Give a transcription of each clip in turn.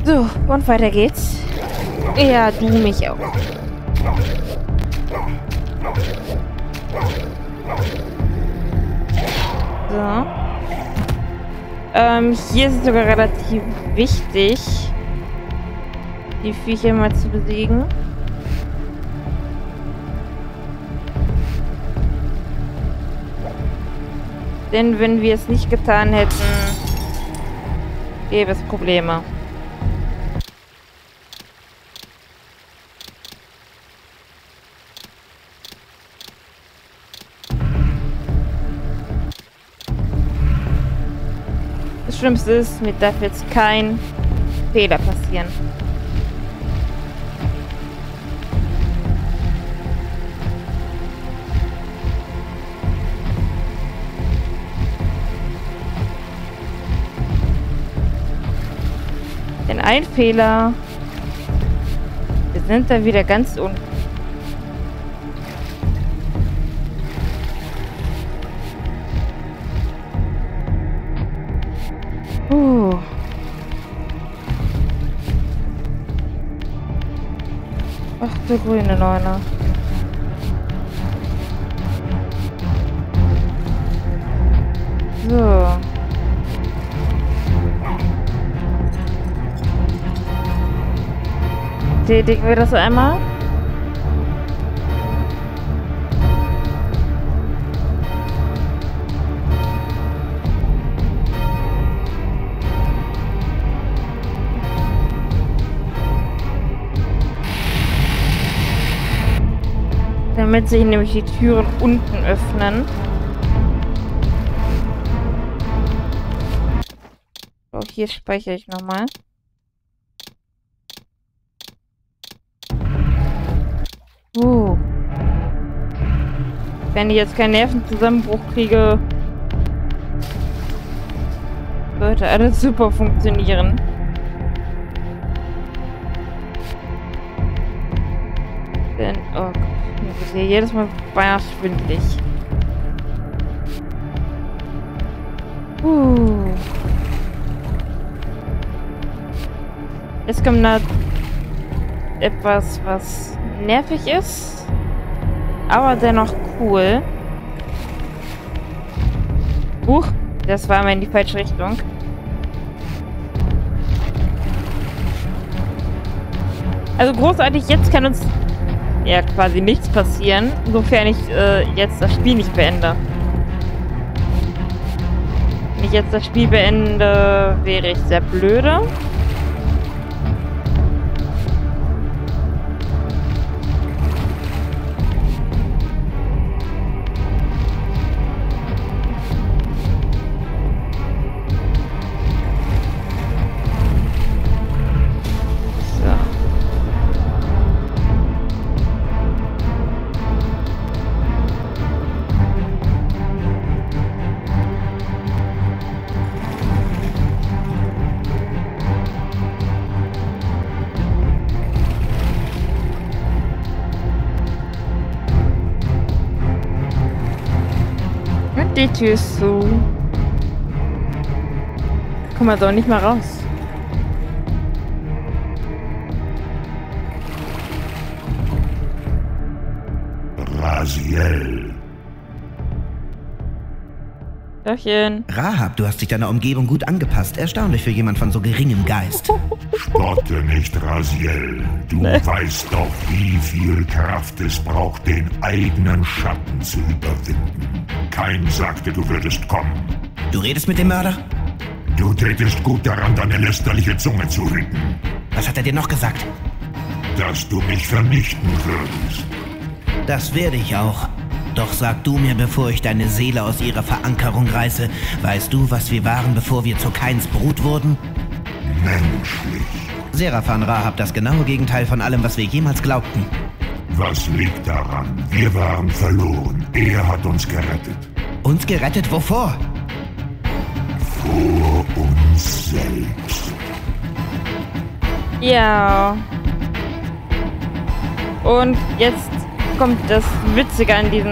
So, und weiter geht's. Ja, du mich auch. So. Hier ist es sogar relativ wichtig, die Viecher mal zu besiegen. Denn wenn wir es nicht getan hätten, gäbe es Probleme. Das Schlimmste ist, mir darf jetzt kein Fehler passieren. Denn ein Fehler, wir sind dann wieder ganz unten. Ach, der grüne Neuner. So. Tätigen wir das einmal. Damit sich nämlich die Türen unten öffnen. So, hier speichere ich nochmal. Wenn ich jetzt keinen Nervenzusammenbruch kriege, sollte alles super funktionieren. Denn, oh Gott, mir wird hier jedes Mal beinahe schwindelig. Jetzt kommt da etwas, was nervig ist, aber dennoch cool. Das war mal in die falsche Richtung. Also großartig, jetzt kann uns ja quasi nichts passieren, sofern ich jetzt das Spiel nicht beende. Wenn ich jetzt das Spiel beende, wäre ich sehr blöde. Die Tür ist zu. Komm mal doch nicht mal raus. Raziel. Tachchen. Rahab, du hast dich deiner Umgebung gut angepasst. Erstaunlich für jemand von so geringem Geist. Spotte nicht, Raziel. Du weißt doch, wie viel Kraft es braucht, den eigenen Schatten zu überwinden. Kein sagte, du würdest kommen. Du redest mit dem Mörder? Du tätest gut daran, deine lästerliche Zunge zu hüten. Was hat er dir noch gesagt? Dass du mich vernichten würdest. Das werde ich auch. Doch sag du mir, bevor ich deine Seele aus ihrer Verankerung reiße, weißt du, was wir waren, bevor wir zu Kains Brut wurden? Menschlich. Seraphan Rahab, das genaue Gegenteil von allem, was wir jemals glaubten. Was liegt daran? Wir waren verloren. Er hat uns gerettet. Uns gerettet? Wovor? Vor uns selbst. Ja. Und jetzt kommt das Witzige an diesem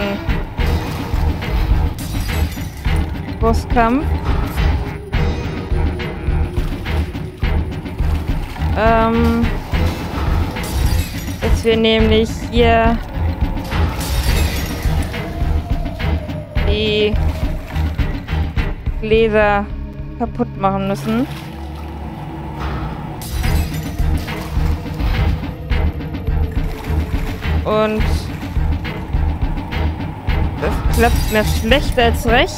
Bosskampf. Dass wir nämlich hier die Gläser kaputt machen müssen. Und das klappt mehr schlecht als recht.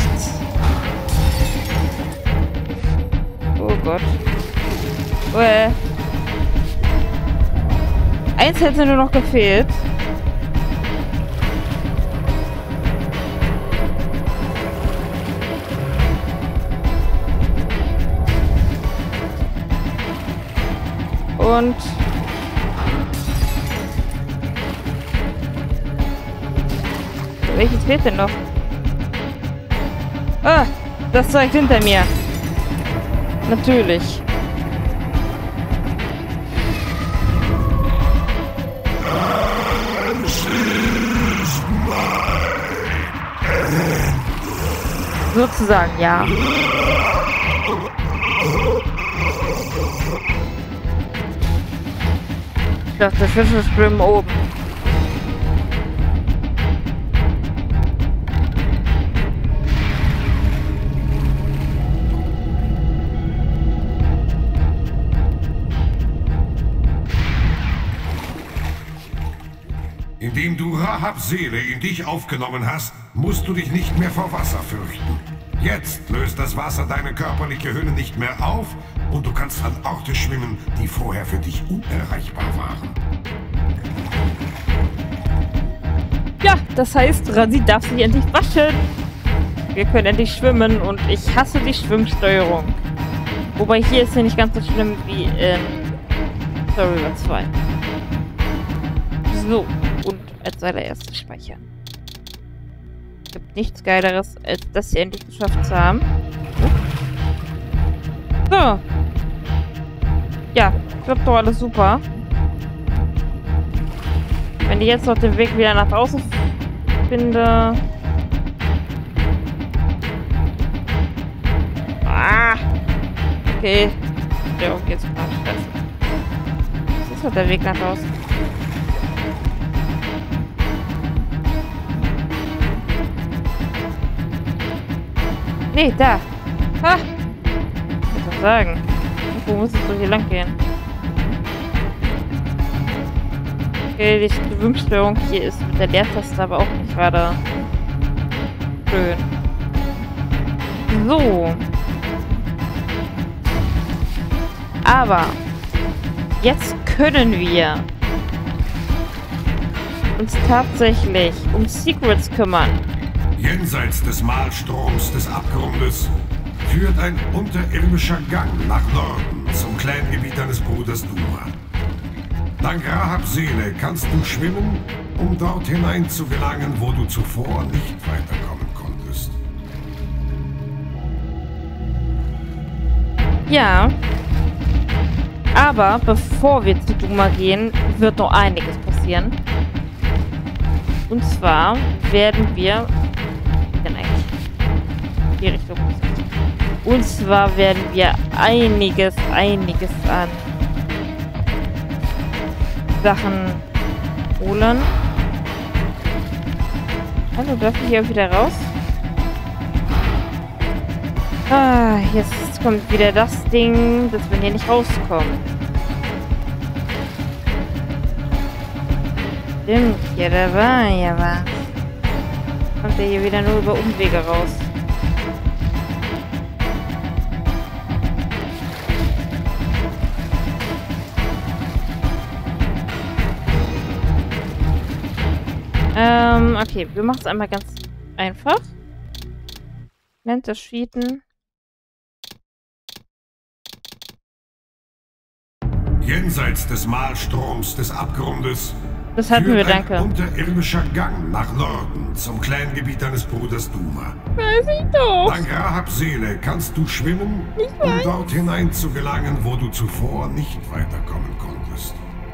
Oh Gott. Eins hätte nur noch gefehlt. Und welches fehlt denn noch? Ah, das Zeug hinter mir. Natürlich. Sozusagen, ja. Ich dachte, Fische schwimmen oben. Indem du Rahabs Seele in dich aufgenommen hast, musst du dich nicht mehr vor Wasser fürchten. Jetzt löst das Wasser deine körperliche Hülle nicht mehr auf und du kannst an Orte schwimmen, die vorher für dich unerreichbar waren. Ja, das heißt, Rasi darf sich endlich waschen. Wir können endlich schwimmen und ich hasse die Schwimmsteuerung. Wobei hier ist ja nicht ganz so schlimm wie in Soul River 2. So, und als allererstes speichern. Gibt nichts Geileres, als das hier endlich geschafft zu haben. So. Ja, klappt doch alles super. Wenn ich jetzt noch den Weg wieder nach draußen finde. Ah! Okay. Ja, okay, jetzt mal Stress. Das ist doch der Weg nach draußen. Nee, da. Ha! Ich muss sagen. Wo muss es so hier lang gehen? Okay, die Schwimmsteuerung hier ist mit der Leertaste aber auch nicht gerade schön. So. Aber jetzt können wir uns tatsächlich um Secrets kümmern. Jenseits des Malstroms des Abgrundes führt ein unterirdischer Gang nach Norden zum Clangebiet deines Bruders Duma. Dank Rahabs Seele kannst du schwimmen, um dort hinein zu gelangen, wo du zuvor nicht weiterkommen konntest. Ja. Aber bevor wir zu Duma gehen, wird noch einiges passieren. Und zwar werden wir... die Richtung. Und zwar werden wir einiges an Sachen holen. Hallo, darf ich hier wieder raus? Ah, jetzt kommt wieder das Ding, dass wir hier nicht rauskommen. Stimmt, ja, da war ja was. Kommt er hier wieder nur über Umwege raus. Okay, wir machen es einmal ganz einfach. Nennt das Cheaten. Jenseits des Malstroms des Abgrundes Das hatten wir, danke. Ein unterirdischer Gang nach Norden zum Clangebiet deines Bruders Duma. Weiß ich doch. Dank Rahabs Seele kannst du schwimmen, um dort hinein zu gelangen, wo du zuvor nicht weiterkommen konntest.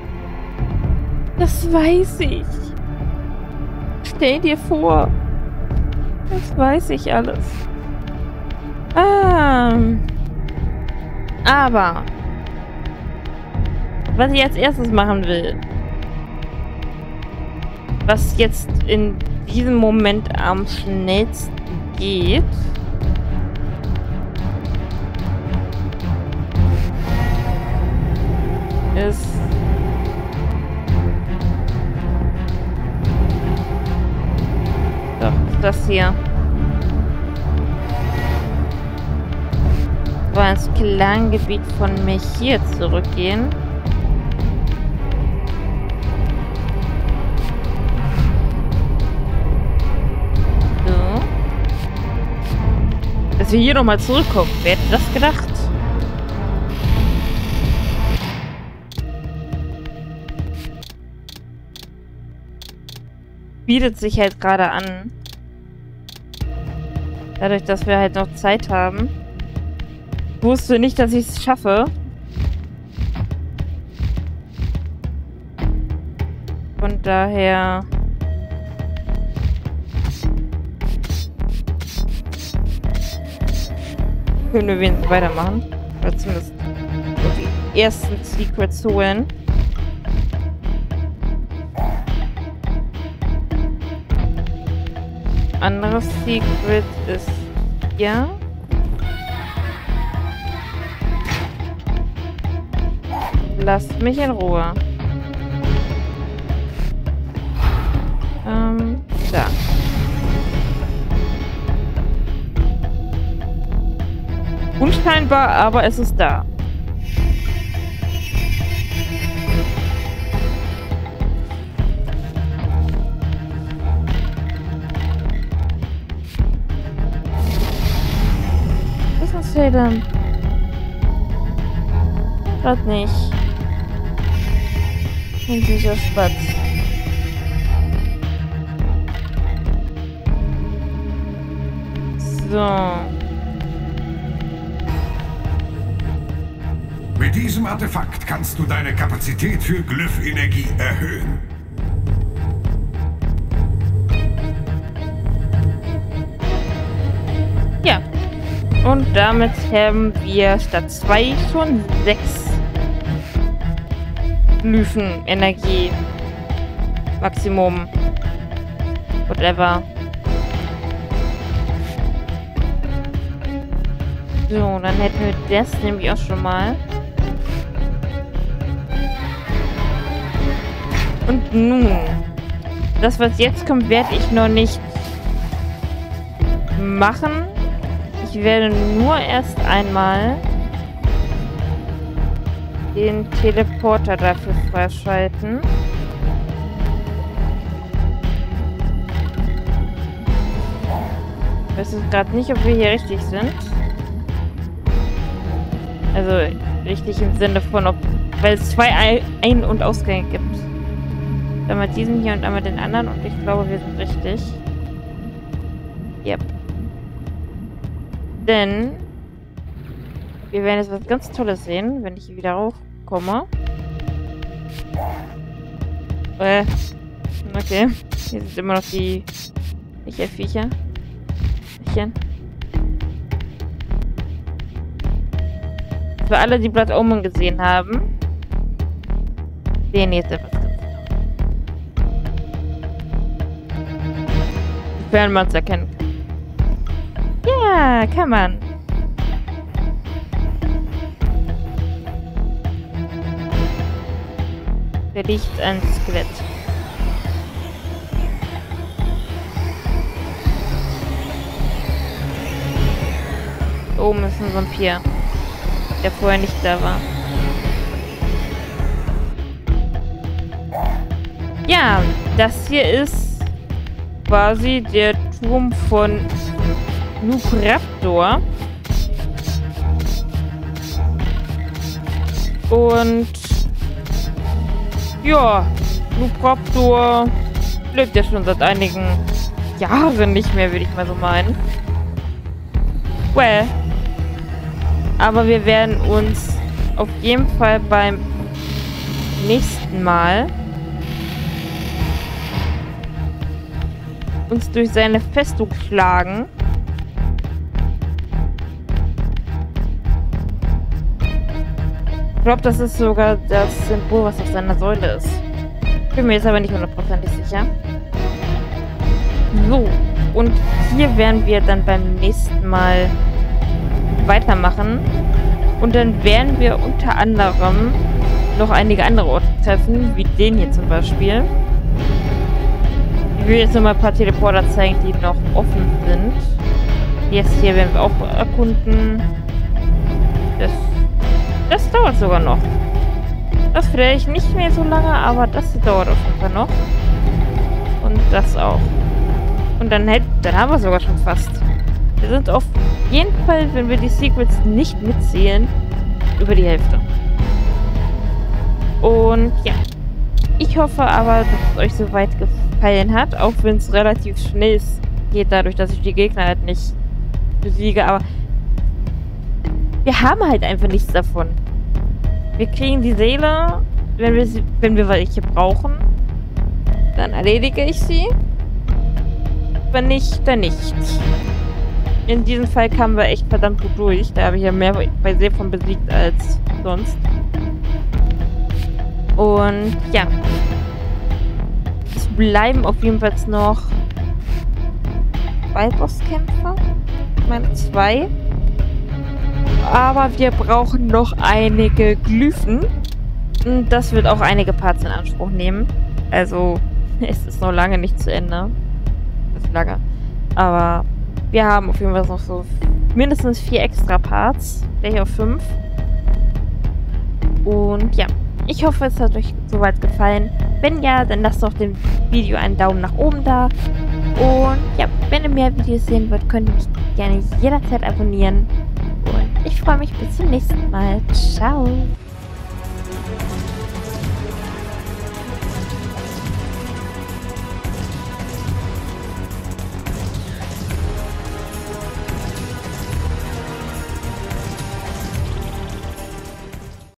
Das weiß ich. Stell dir vor. Das weiß ich alles. Aber was ich als erstes machen will, was jetzt in diesem Moment am schnellsten geht, ist doch das hier. War ins Clan-Gebiet von mir hier zurückgehen. So. Dass wir hier nochmal zurückkommen. Wer hätte das gedacht? Bietet sich halt gerade an. Dadurch, dass wir halt noch Zeit haben. Ich wusste nicht, dass ich es schaffe. Von daher... können wir wenigstens weitermachen. Oder zumindest die ersten Secrets holen. Anderes Secret ist hier. Lasst mich in Ruhe. Da. Unscheinbar, aber es ist da. Was ist hier denn? Grad nicht. Und dieser Spatz. So. Mit diesem Artefakt kannst du deine Kapazität für Glyph-Energie erhöhen. Ja. Und damit haben wir statt 2 schon 6 Glyphen-Energie. Maximum. Whatever. So, dann hätten wir das nämlich auch schon mal. Und nun. Das, was jetzt kommt, werde ich noch nicht machen. Ich werde nur erst einmal den Teleporter dafür freischalten. Ich weiß jetzt gerade nicht, ob wir hier richtig sind. Also richtig im Sinne von, ob, weil es 2 Ein- und Ausgänge gibt. Einmal diesen hier und einmal den anderen und ich glaube, wir sind richtig. Yep. Denn wir werden jetzt was ganz Tolles sehen, wenn ich hier wieder hochkomme. Okay. Hier sind immer noch die Viecher. Für alle, die Blood Omen gesehen haben, sehen jetzt etwas ganz Tolles. Wenn man es erkennen kann. Ja, kann man. Da liegt ein Skelett. Oben ist ein Vampir, der vorher nicht da war. Ja, das hier ist quasi der Turm von Noob-Raptor. Und ja, Noob-Raptor lebt ja schon seit einigen Jahren nicht mehr, würde ich mal so meinen. Well. Aber wir werden uns auf jeden Fall beim nächsten Mal uns durch seine Festung schlagen. Ich glaube, das ist sogar das Symbol, was auf seiner Säule ist. Bin mir jetzt aber nicht hundertprozentig sicher. So, und hier werden wir dann beim nächsten Mal weitermachen. Und dann werden wir unter anderem noch einige andere Orte treffen, wie den hier zum Beispiel. Ich will jetzt nochmal ein paar Teleporter zeigen, die noch offen sind. Jetzt hier werden wir auch erkunden. Das dauert sogar noch. Das vielleicht nicht mehr so lange, aber das dauert auf jeden Fall noch. Und das auch. Und dann haben wir sogar schon fast. Wir sind auf jeden Fall, wenn wir die Secrets nicht mitzählen, über die Hälfte. Und ja. Ich hoffe aber, dass es euch soweit gefallen hat, auch wenn es relativ schnell geht, dadurch, dass ich die Gegner halt nicht besiege, aber wir haben halt einfach nichts davon. Wir kriegen die Seele, wenn wir welche brauchen, dann erledige ich sie. Wenn nicht, dann nicht. In diesem Fall kamen wir echt verdammt gut durch. Da habe ich ja mehr bei See von besiegt als sonst. Und ja. Es bleiben auf jeden Fall noch 2 Bosskämpfer. Ich meine 2. Aber wir brauchen noch einige Glyphen. Und das wird auch einige Parts in Anspruch nehmen. Also, es ist noch lange nicht zu Ende. Das ist lange. Aber wir haben auf jeden Fall noch so mindestens 4 extra Parts. Der hier auf 5. Und ja, ich hoffe, es hat euch soweit gefallen. Wenn ja, dann lasst doch dem Video einen Daumen nach oben da. Und ja, wenn ihr mehr Videos sehen wollt, könnt ihr mich gerne jederzeit abonnieren. Und ich freue mich bis zum nächsten Mal. Ciao!